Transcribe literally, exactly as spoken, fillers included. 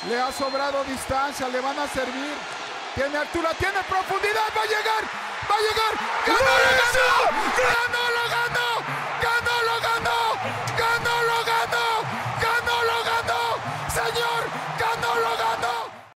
Le ha sobrado distancia, le van a servir. Tiene altura, tiene profundidad, va a llegar, va a llegar. ¡Ganó, le ganó!